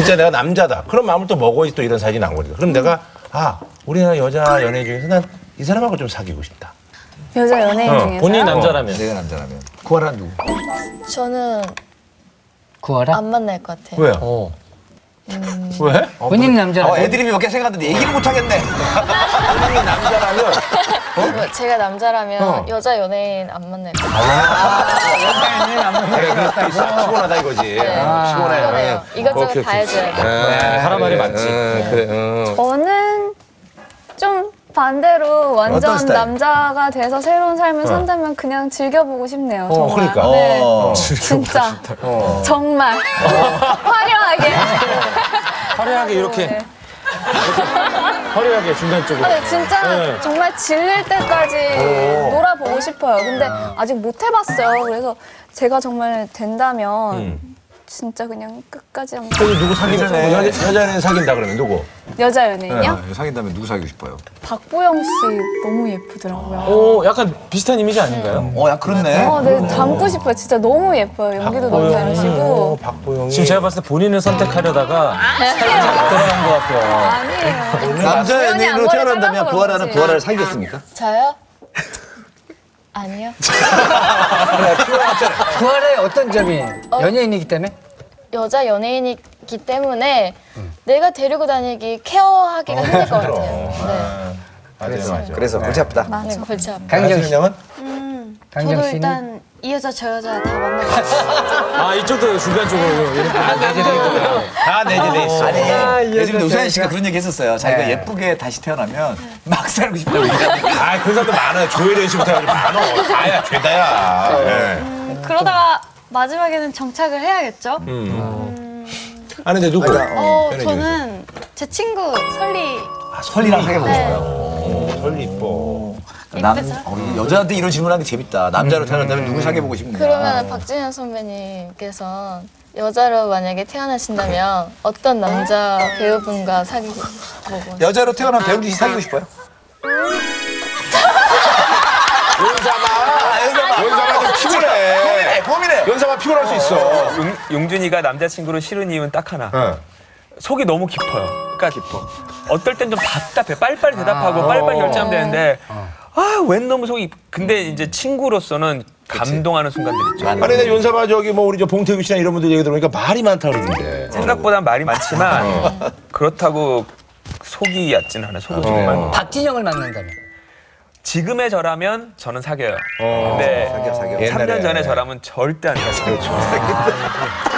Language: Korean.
진짜 내가 남자다. 그런 마음을 또 먹어야지 또 이런 사진이 나오거든. 그럼 내가 우리나라 여자 연예인 중에서 난 이 사람하고 좀 사귀고 싶다. 여자 연예인 중에서 본인이 남자라면. 내가 남자라면. 구하라 누구? 저는 구하라? 안 만날 것 같아요. 왜요? 왜? 본인 남자라면? 애드립이 몇 개 생각하는데 얘기를 못 하겠네. 본인이 남자라면 제가 남자라면 여자 연예인 안 만날 것 같아요. 그래 그럴 수 있어. 피곤하다 이거지. 피곤해. 그러네요. 이것저것 다 해줘야 돼요. 하라 말이 많지. 그래. 저는 좀 반대로 완전 어떤 스타일? 남자가 돼서 새로운 삶을 산다면 그냥 즐겨보고 싶네요. 정말. 그러니까. 네. 진짜 정말 화려하게. 화려하게 이렇게. 네. 화려하게 중간 쪽으로. 네, 진짜 정말 질릴 때까지 놀아보고 싶어요. 근데 아직 못 해봤어요. 그래서 제가 정말 된다면 진짜 그냥 끝까지 한번. 그래서 누구 사귀는 여자 연예인 사귄다 그러면 누구? 여자 연예인이요? 사귄다면 누구 사귀고 싶어요? 박보영 씨 너무 예쁘더라고요. 오, 약간 비슷한 이미지 아닌가요? 야 그렇네. 네, 닮고 싶어요. 진짜 너무 예뻐요. 연기도 너무 잘하시고. 박보영이. 지금 제가 봤을 때 본인을 선택하려다가 살짝 들어간 것 같아요. 아니에요. 남자 우연히 연예인으로 안무를 태어난다면 찾아서 구하라는 그런지. 구하라를 사귀겠습니까? 저요? 아니요. 구하라의 어떤 점이 연예인이기 때문에? 여자 연예인이기 때문에 내가 데리고 다니기 케어하기가 힘들 것 같아요. 그래서 골치 아프다. 네, 골치 아파. 강정 씨. 강정은? 강정 저도 씨는? 일단 이 여자 저 여자 다 만나고 싶어요. 아, 이쪽도 중간 쪽으로 이렇게. 다 내재돼 있어. 아니, 예전에 우사연 씨가 그런 얘기 했었어요. 자기가 예쁘게 다시 태어나면 막 살고 싶다고 얘기하는데. 그런 사람도 많아요. 조혜련 씨부터 해가지고 많아. 다야, 죄다야. 네. 그러다가 마지막에는 정착을 해야겠죠? 아니, 근데 누구? 저는 제 친구 설리. 설리랑 사귀어보고 네. 싶어요. 설리 이뻐. 여자한테 이런 질문하는 게 재밌다. 남자로 태어난다면 누구 사귀어보고 싶냐. 그러면 박진현 선배님께서 여자로 만약에 태어나신다면 어떤 남자 배우분과 사귀고 여자로 태어난 배우기 사귀고 싶어요? 연사가 좀 피곤해. 고민해. 연사가 피곤할 수 있어. 용준이가 남자친구를 싫은 이유는 딱 하나. 속이 너무 깊어요. 그러니까 어떨 땐 좀 답답해. 빨리빨리 대답하고 빨리빨리 결정하면 되는데 웬 너무 속이 근데 이제 친구로서는 감동하는 순간들 있죠. 아니, 근데 연사가 우리 봉태규 씨나 이런 분들 얘기 들어보니까 말이 많다 그러는데. 생각보다 말이 많지만 그렇다고 속이 얕지는 않아요. 속은 정말. 박진영을 만난다면? 지금의 저라면 저는 사겨요. 근데 사겨. 3년 전에 저라면 절대 안 사겨요.